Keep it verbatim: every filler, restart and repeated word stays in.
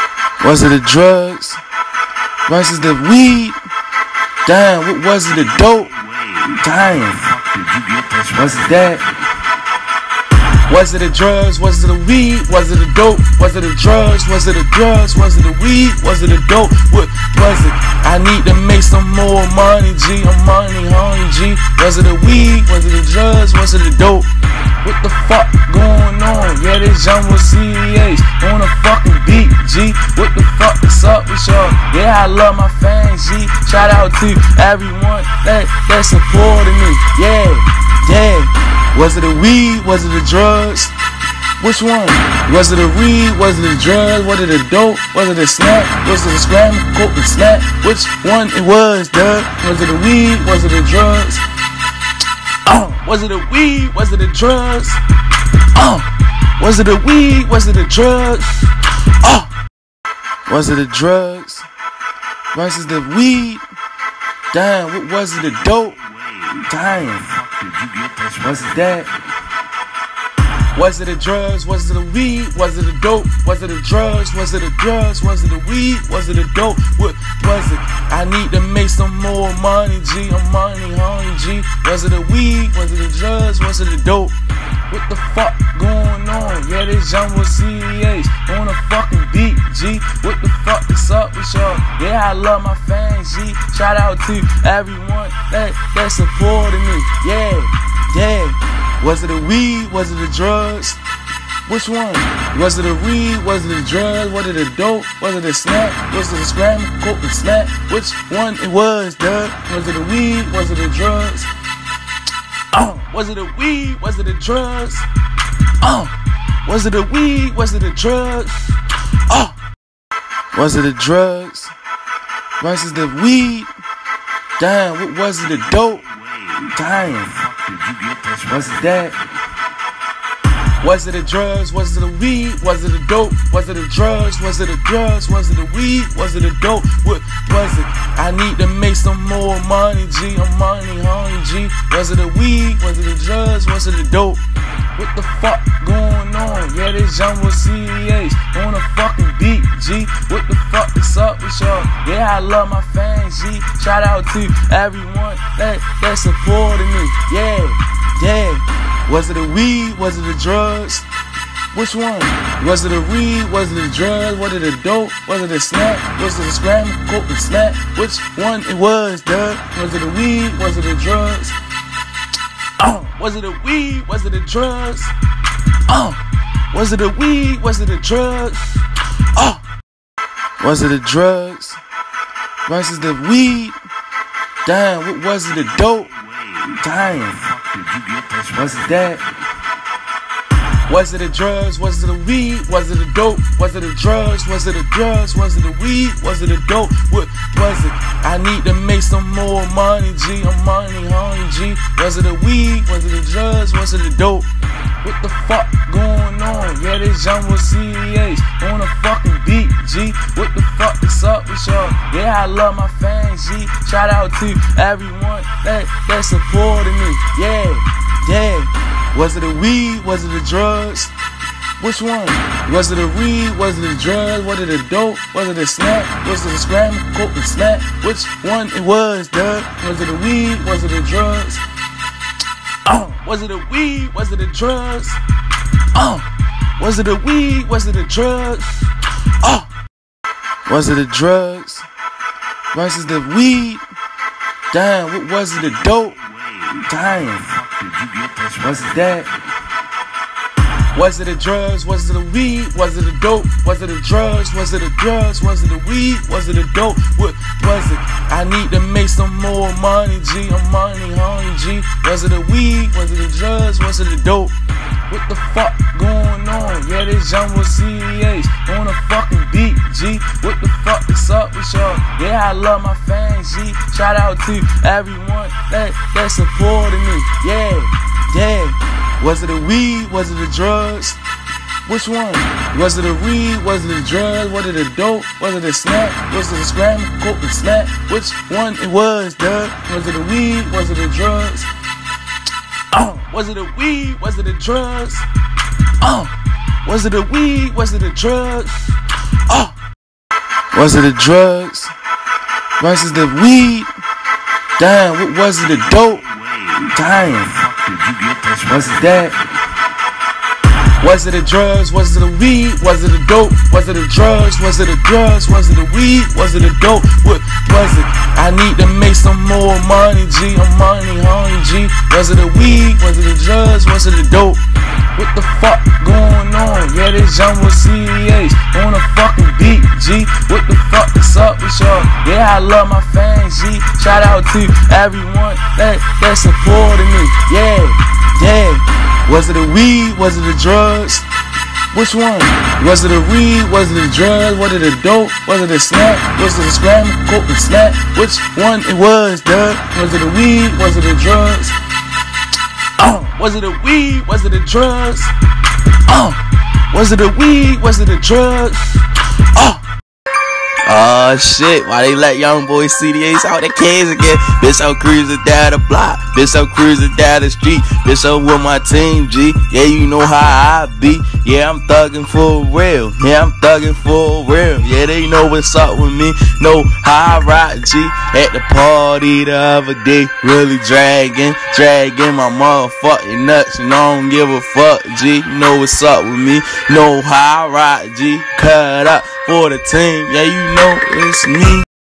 Was it the drugs? Was it the weed? Damn, what was it? The dope? Damn. Was it that? Was it the drugs? Was it the weed? Was it the dope? Was it the drugs? Was it the drugs? Was it the weed? Was it the dope? What was it? I need to make some more money, G. I'm money hungry, G. Was it the weed? Was it the drugs? Was it the dope? What the fuck going on? Yeah, this young with C E H on a fucking beat, G. What the fuck is up with y'all? Yeah, I love my fans, G. Shout out to everyone that that supported me. Yeah, yeah. Was it the weed? Was it the drugs? Which one? Was it the weed? Was it the drugs? Was it the dope? Was it the snack? Was it the scramble, coke and snack? Which one it was, duh? Was it the weed? Was it the drugs? Uh, was it the weed? Was it the drugs? Uh, was it the weed? Was it the drugs? Uh, was it the drugs? Was it the weed? Damn, what was it? The dope? Damn. Was it that? Was it the drugs? Was it the weed? Was it the dope? Was it the drugs? Was it the drugs? Was it the weed? Was it the dope? What was it? I need to make some more money, G. I'm money hungry, G. Was it the weed? Was it the drugs? Was it the dope? What the fuck going on? Yeah, this young with C E H on a fucking beat, G. What the fuck is up with y'all? Yeah, I love my fans, G. Shout out to everyone that that supported me. Yeah, yeah. Was it the weed? Was it the drugs? Which one? Was it the weed? Was it the drugs? Was it the dope? Was it the snack? Was it the scramble, coke and snack? Which one it was, duh? Was it the weed? Was it the drugs? Uh, was it the weed? Was it the drugs? Uh, was it the weed? Was it the drugs? Uh, was it the drugs? Was it the weed? Damn, what was it? The dope? Damn. Was it that? Was it the drugs? Was it the weed? Was it the dope? Was it the drugs? Was it the drugs? Was it the weed? Was it the dope? What was it? I need to make some more money, G. I'm money hungry, G. Was it the weed? Was it the drugs? Was it the dope? What the fuck going on? Yeah, this young with C E H on a fucking beat, G. What the fuck is up with y'all? Yeah, I love my fans, G. Shout out to everyone that that supported me. Yeah, yeah. Was it the weed? Was it the drugs? Which one? Was it the weed? Was it the drugs? Was it the dope? Was it the snack? Was it the scramble, coke and snack? Which one it was, duh? Was it the weed? Was it the drugs? Uh, was it the weed? Was it the drugs? Uh, was it the weed? Was it the drugs? Uh, was it the drugs? Was it the weed? Damn, what was it? The dope? Damn. Was it that? Was it the drugs? Was it the weed? Was it the dope? Was it the drugs? Was it the drugs? Was it the weed? Was it the dope? What was it? I need to make some more money, G. I'm money hungry, G. Was it the weed? Was it the drugs? Was it the dope? What the fuck going on? Yeah, this young with C E H on a fucking beat, G. What the fuck is up with y'all? Yeah, I love my fans, G. Shout out to everyone that that supported me. Yeah, yeah. Was it the weed? Was it the drugs? Which one? Was it the weed? Was it the drugs? Was it the dope? Was it the snack? Was it the scramble, coke and snack? Which one it was, duh? Was it the weed? Was it the drugs? Uh, was it the weed? Was it the drugs? Uh, was it the weed? Was it the drugs? Uh, was it the drugs? Was it the weed? Damn, what was it? The dope? Damn. Was it that? Was it the drugs? Was it the weed? Was it the dope? Was it the drugs? Was it the drugs? Was it the weed? Was it the dope? What was it? I need to make some more money, G. I'm money hungry, G. Was it the weed? Was it the drugs? Was it the dope? What the fuck going on? Yeah, this young with C E H on a fucking beat, G. What the fuck is up with y'all? Yeah, I love my fans, G. Shout out to everyone that that supported me. Yeah, yeah. Was it the weed? Was it the drugs? Which one? Was it the weed? Was it the drugs? Was it the dope? Was it the snack? Was it the scramble, coke and snack? Which one it was, duh? Was it the weed? Was it the drugs? Uh, was it the weed? Was it the drugs? Uh, was it the weed? Was it the drugs? Uh, Was it the drugs versus the weed? Damn, what was it? The dope? Damn. Was it that? Was it the drugs? Was it the weed? Was it the dope? Was it the drugs? Was it the drugs? Was it the weed? Was it the dope? What was it? I need to make some more money, G. I'm money hungry, G. Was it the weed? Was it the drugs? Was it the dope? What the fuck going on? Yeah, this young with C D H on a fucking beat, G. What the fuck is up with y'all? Yeah, I love my fans, G. Shout out to everyone that that supported me. Yeah, yeah. Was it the weed? Was it the drugs? Which one? Was it the weed? Was it the drugs? Was it the dope? Was it the snack? Was it the scramble, coke and snack? Which one it was, duh? Was it the weed? Was it the drugs? Uh, was it the weed? Was it the drugs? Uh, was it the weed? Was it the drugs? Uh. Oh shit, why they let young boy C D H out the cage again? Bitch, I'm cruising down the block. Bitch, I'm cruising down the street. Bitch, I'm with my team, G. Yeah, you know how I be. Yeah, I'm thugging for real. Yeah, I'm thugging for real. Yeah, they know what's up with me. Know how I ride, G. At the party the other day, really dragging, dragging my motherfucking nuts. And I don't give a fuck, G. You know what's up with me. Know how I ride, G. Cut up for the team. Yeah, you know it's me.